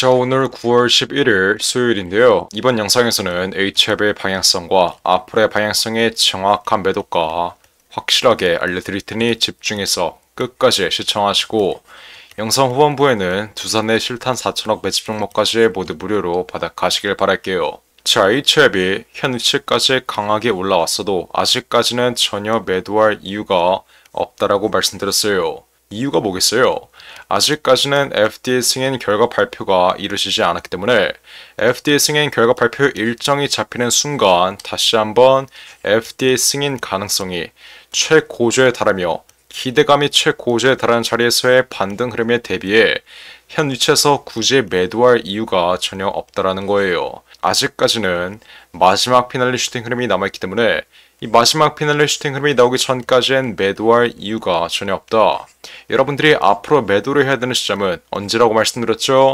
자, 오늘 9월 11일 수요일인데요. 이번 영상에서는 HF의 방향성과 앞으로의 방향성의 정확한 매도가 확실하게 알려드릴 테니 집중해서 끝까지 시청하시고, 영상 후반부에는 두산의 실탄 4천억 매집 종목까지 모두 무료로 받아가시길 바랄게요. 자, HF이 현 위치까지 강하게 올라왔어도 아직까지는 전혀 매도할 이유가 없다라고 말씀드렸어요. 이유가 뭐겠어요? 아직까지는 FDA 승인 결과 발표가 이루어지지 않았기 때문에 FDA 승인 결과 발표 일정이 잡히는 순간 다시 한번 FDA 승인 가능성이 최고조에 달하며 기대감이 최고조에 달하는 자리에서의 반등 흐름에 대비해 현 위치에서 굳이 매도할 이유가 전혀 없다라는 거예요. 아직까지는 마지막 피날레 슈팅 흐름이 남아있기 때문에 이 마지막 피날레 슈팅 흐름이 나오기 전까지는 매도할 이유가 전혀 없다. 여러분들이 앞으로 매도를 해야 되는 시점은 언제라고 말씀드렸죠?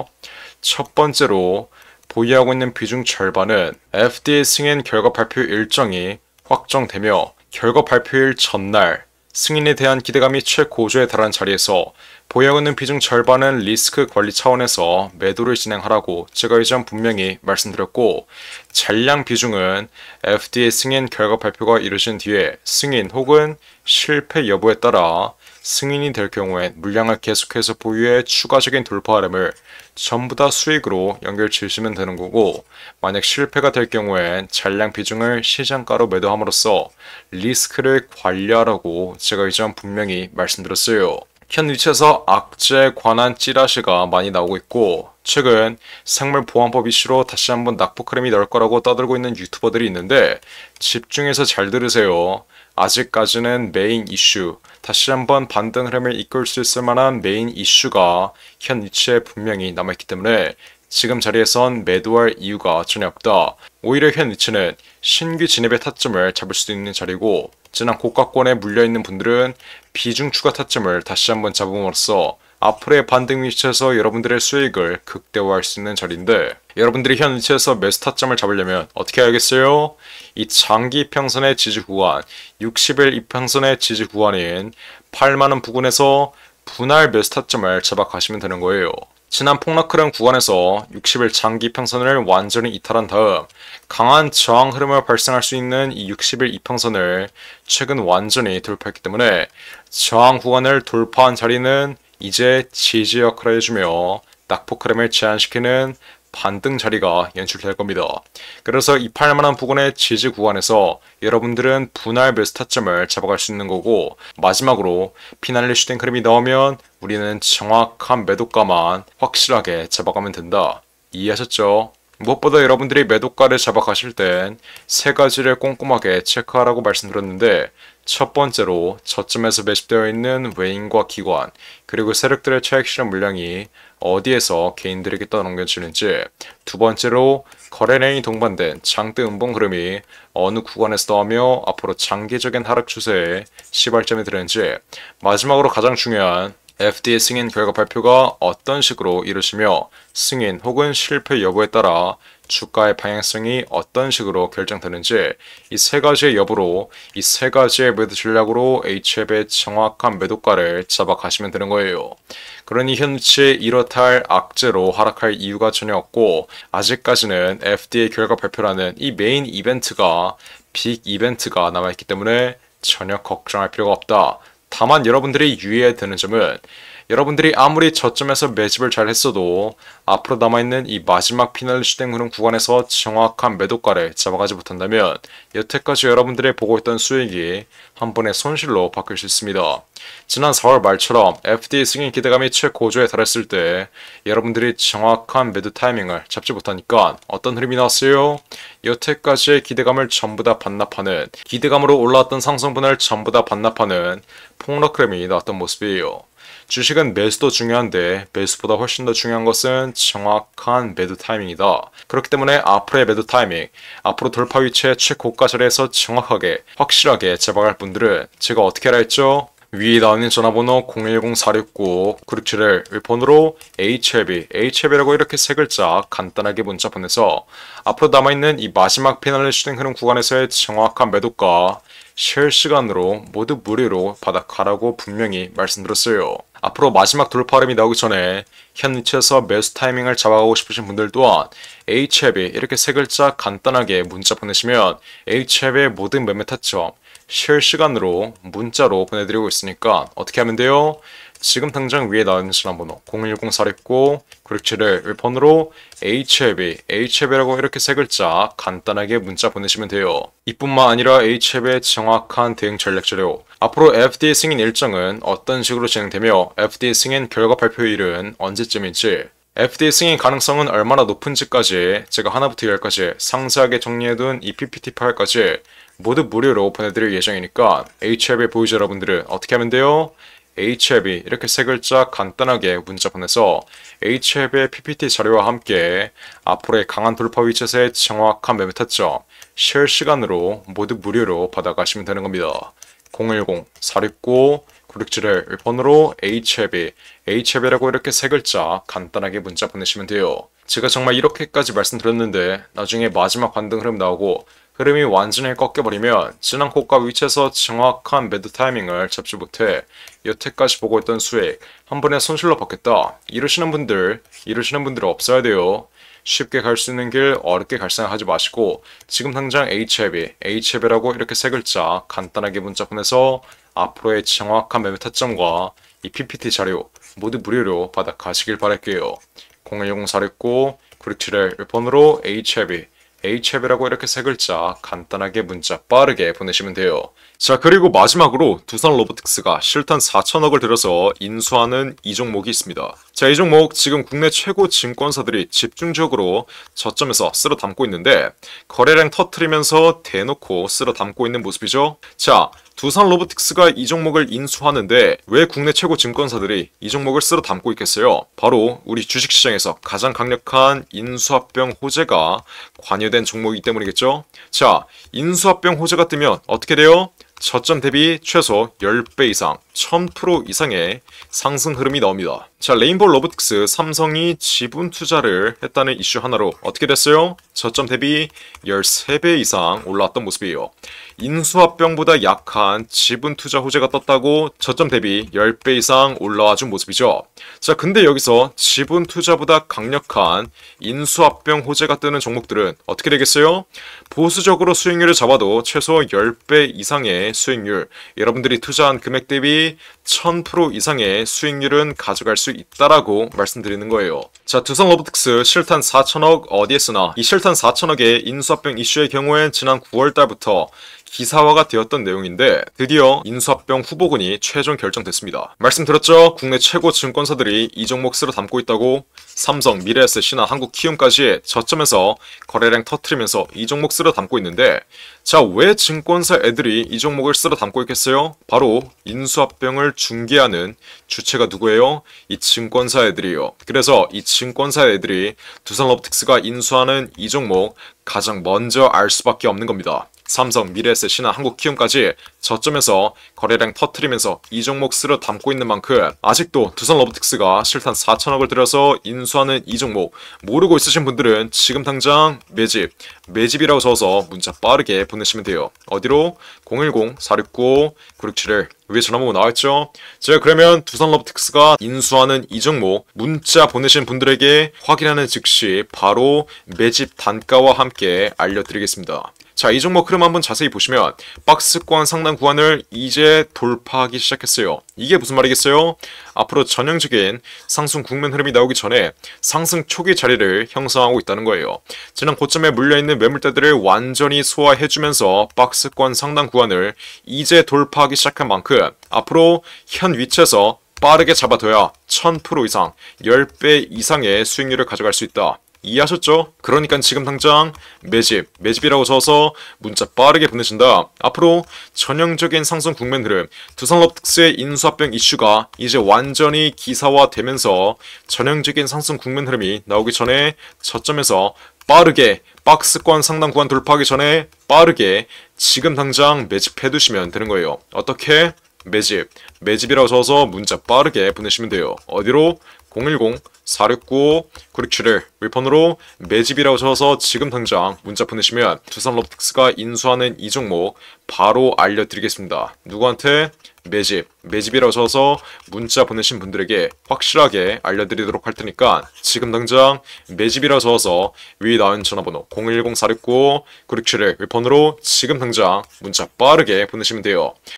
첫 번째로 보유하고 있는 비중 절반은 FDA 승인 결과 발표 일정이 확정되며 결과 발표일 전날 승인에 대한 기대감이 최고조에 달한 자리에서 보유하고 있는 비중 절반은 리스크 관리 차원에서 매도를 진행하라고 제가 이전 분명히 말씀드렸고, 잔량 비중은 FDA 승인 결과 발표가 이루어진 뒤에 승인 혹은 실패 여부에 따라 승인이 될 경우엔 물량을 계속해서 보유해 추가적인 돌파 흐름을 전부 다 수익으로 연결 지으시면 되는 거고, 만약 실패가 될 경우엔 잔량 비중을 시장가로 매도함으로써 리스크를 관리하라고 제가 이전 분명히 말씀드렸어요. 현 위치에서 악재에 관한 찌라시가 많이 나오고 있고, 최근 생물보안법 이슈로 다시 한번 낙폭 흐름이 나올 거라고 떠들고 있는 유튜버들이 있는데 집중해서 잘 들으세요. 아직까지는 메인 이슈, 다시 한번 반등 흐름을 이끌 수 있을 만한 메인 이슈가 현 위치에 분명히 남아있기 때문에 지금 자리에선 매도할 이유가 전혀 없다. 오히려 현 위치는 신규 진입의 타점을 잡을 수도 있는 자리고, 지난 고가권에 물려있는 분들은 비중 추가 타점을 다시 한번 잡음으로써 앞으로의 반등 위치에서 여러분들의 수익을 극대화할 수 있는 자리인데, 여러분들이 현 위치에서 매수 타점을 잡으려면 어떻게 해야겠어요? 이 장기 이평선의 지지 구간, 60일 이평선의 지지 구간인 8만원 부근에서 분할 매수 타점을 잡아 가시면 되는 거예요. 지난 폭락 흐름 구간에서 60일 장기 이평선을 완전히 이탈한 다음 강한 저항 흐름을 발생할 수 있는 이 60일 이평선을 최근 완전히 돌파했기 때문에 저항 구간을 돌파한 자리는 이제 지지 역할을 해주며 낙폭 흐름을 제한시키는 반등 자리가 연출될 겁니다. 그래서 이 8만원 부근의 지지 구간에서 여러분들은 분할 매수 타점을 잡아갈 수 있는 거고, 마지막으로 피날레 슈팅 흐름이 나오면 우리는 정확한 매도가만 확실하게 잡아가면 된다. 이해하셨죠? 무엇보다 여러분들이 매도가를 잡아가실 땐 세 가지를 꼼꼼하게 체크하라고 말씀드렸는데, 첫 번째로 저점에서 매집되어 있는 외인과 기관, 그리고 세력들의 차익 실현 물량이 어디에서 개인들에게 떠넘겨지는지, 두 번째로 거래 레인이 동반된 장대 음봉 흐름이 어느 구간에서 나오며 앞으로 장기적인 하락 추세에 시발점이 되는지, 마지막으로 가장 중요한 FDA 승인 결과 발표가 어떤 식으로 이루어지며 승인 혹은 실패 여부에 따라 주가의 방향성이 어떤 식으로 결정되는지, 이 세 가지의 여부로 이 세 가지의 매도 전략으로 HF의 정확한 매도가를 잡아가시면 되는 거예요. 그러니 현재 이렇다 할 악재로 하락할 이유가 전혀 없고, 아직까지는 FDA 결과 발표라는 이 메인 이벤트가 빅 이벤트가 남아있기 때문에 전혀 걱정할 필요가 없다. 다만 여러분들이 유의해야 되는 점은, 여러분들이 아무리 저점에서 매집을 잘 했어도 앞으로 남아있는 이 마지막 피날레 슈팅 흐름 구간에서 정확한 매도가를 잡아가지 못한다면 여태까지 여러분들이 보고 있던 수익이 한 번의 손실로 바뀔 수 있습니다. 지난 4월 말처럼 FDA 승인 기대감이 최고조에 달했을 때 여러분들이 정확한 매도 타이밍을 잡지 못하니까 어떤 흐름이 나왔어요? 여태까지의 기대감을 전부 다 반납하는, 기대감으로 올라왔던 상승분을 전부 다 반납하는 폭락 흐름이 나왔던 모습이에요. 주식은 매수도 중요한데 매수보다 훨씬 더 중요한 것은 정확한 매도 타이밍이다. 그렇기 때문에 앞으로의 매도 타이밍, 앞으로 돌파 위치의 최고가 자리에서 정확하게 확실하게 잡아갈 분들은 제가 어떻게 하라 했죠? 위에 나오는 전화번호 010-469-9671 폰으로 HLB라고 이렇게 세 글자 간단하게 문자 보내서 앞으로 남아있는 이 마지막 피날레 슈팅 흐름 구간에서의 정확한 매도가 실시간으로 모두 무료로 받아가라고 분명히 말씀드렸어요. 앞으로 마지막 돌파 흐름이 나오기 전에 현 위치에서 매수 타이밍을 잡아가고 싶으신 분들 또한 HLB 이렇게 세 글자 간단하게 문자 보내시면 HLB의 모든 매매 타점 실시간으로 문자로 보내드리고 있으니까 어떻게 하면 돼요? 지금 당장 위에 나와 있는 전화번호 010-469-9671 폰으로 HLB라고 이렇게 세 글자 간단하게 문자 보내시면 돼요. 이뿐만 아니라 HLB의 정확한 대응 전략 자료, 앞으로 FDA 승인 일정은 어떤 식으로 진행되며 FDA 승인 결과 발표일은 언제쯤일지, FDA 승인 가능성은 얼마나 높은지까지 제가 하나부터 열까지 상세하게 정리해둔 이 PPT 파일까지 모두 무료로 보내드릴 예정이니까 HLB 보유자 여러분들은 어떻게 하면 돼요? HLB 이렇게 세 글자 간단하게 문자 보내서 HLB의 PPT 자료와 함께 앞으로의 강한 돌파 위치에서의 정확한 매매 타점 실시간으로 모두 무료로 받아가시면 되는 겁니다. 010-469-9671 번호로 HLB라고 이렇게 세 글자 간단하게 문자 보내시면 돼요. 제가 정말 이렇게까지 말씀드렸는데 나중에 마지막 반등 흐름 나오고 흐름이 완전히 꺾여버리면 지난 고가 위치에서 정확한 매도 타이밍을 잡지 못해 여태까지 보고 있던 수익 한 번에 손실로 받겠다 이러시는 분들 없어야 돼요. 쉽게 갈 수 있는 길 어렵게 갈 생각하지 마시고 지금 당장 HLB라고 이렇게 세 글자 간단하게 문자 보내서 앞으로의 정확한 매매 타점과 이 PPT 자료 모두 무료로 받아 가시길 바랄게요. 010-469-9671 번호로 HLB라고 이렇게 세 글자 간단하게 문자 빠르게 보내시면 돼요. 자, 그리고 마지막으로 두산 로보틱스가 실탄 4천억을 들여서 인수하는 이 종목이 있습니다. 자, 이 종목 지금 국내 최고 증권사들이 집중적으로 저점에서 쓸어 담고 있는데 거래량 터트리면서 대놓고 쓸어 담고 있는 모습이죠. 자, 두산 로보틱스가 이 종목을 인수하는데 왜 국내 최고 증권사들이 이 종목을 쓸어 담고 있겠어요? 바로 우리 주식시장에서 가장 강력한 인수합병 호재가 관여된 종목이기 때문이겠죠? 자, 인수합병 호재가 뜨면 어떻게 돼요? 저점 대비 최소 10배 이상, 1000% 이상의 상승 흐름이 나옵니다. 자, 레인보우 로보틱스 삼성이 지분 투자를 했다는 이슈 하나로 어떻게 됐어요? 저점 대비 13배 이상 올라왔던 모습이에요. 인수합병보다 약한 지분 투자 호재가 떴다고 저점 대비 10배 이상 올라와 준 모습이죠. 자, 근데 여기서 지분 투자보다 강력한 인수합병 호재가 뜨는 종목들은 어떻게 되겠어요? 보수적으로 수익률을 잡아도 최소 10배 이상의 수익률, 여러분들이 투자한 금액 대비 1000% 이상의 수익률은 가져갈 수 있다라고 말씀드리는 거예요. 자, 두산 로보틱스 실탄 4천억 어디에 쓰나? 이 실탄 4천억의 인수합병 이슈의 경우엔 지난 9월 달부터 기사화가 되었던 내용인데 드디어 인수합병 후보군이 최종 결정됐습니다. 말씀드렸죠? 국내 최고 증권사들이 이 종목 쓸어 담고 있다고. 삼성, 미래에셋, 신한, 한국키움까지 저점에서 거래량 터트리면서 이 종목 쓸어 담고 있는데 자, 왜 증권사 애들이 이 종목을 쓸어 담고 있겠어요? 바로 인수합병을 중개하는 주체가 누구예요? 이 증권사 애들이에요. 그래서 이 증권사 애들이 두산 로보틱스가 인수하는 이 종목 가장 먼저 알 수밖에 없는 겁니다. 삼성, 미래에셋, 신한, 한국키움까지 저점에서 거래량 터트리면서 이 종목 쓸어 담고 있는 만큼 아직도 두산 로보틱스가 실탄 4천억을 들여서 인수하는 이 종목 모르고 있으신 분들은 지금 당장 매집이라고 적어서 문자 빠르게 보내시면 돼요. 어디로? 010-469-9671 위에 전화번호 나와있죠? 제가 그러면 두산 로보틱스가 인수하는 이 종목 문자 보내신 분들에게 확인하는 즉시 바로 매집 단가와 함께 알려드리겠습니다. 자, 이 종목 흐름 한번 자세히 보시면 박스권 상단 구간을 이제 돌파하기 시작했어요. 이게 무슨 말이겠어요? 앞으로 전형적인 상승 국면 흐름이 나오기 전에 상승 초기 자리를 형성하고 있다는 거예요. 지난 고점에 물려있는 매물대들을 완전히 소화해주면서 박스권 상단 구간을 이제 돌파하기 시작한 만큼 앞으로 현 위치에서 빠르게 잡아둬야 1000% 이상, 10배 이상의 수익률을 가져갈 수 있다. 이해하셨죠? 그러니까 지금 당장 매집이라고 적어서 문자 빠르게 보내신다. 앞으로 전형적인 상승 국면 흐름, 두산 로보틱스의 인수합병 이슈가 이제 완전히 기사화되면서 전형적인 상승 국면 흐름이 나오기 전에 저점에서 빠르게 박스권 상단 구간 돌파하기 전에 빠르게 지금 당장 매집해 두시면 되는 거예요. 어떻게? 매집이라고 적어서 문자 빠르게 보내시면 돼요. 어디로? 010-469-9671 윗번호로 매집이라고 적어서 지금 당장 문자 보내시면 두산 로보틱스가 인수하는 이 종목 바로 알려드리겠습니다. 누구한테? 매집이라고 써서 문자 보내신 분들에게 확실하게 알려드리도록 할 테니까 지금 당장 매집이라고 써서 위 나온 전화번호 010-469-9671 번호로 지금 당장 문자 빠르게 보내시면 돼요.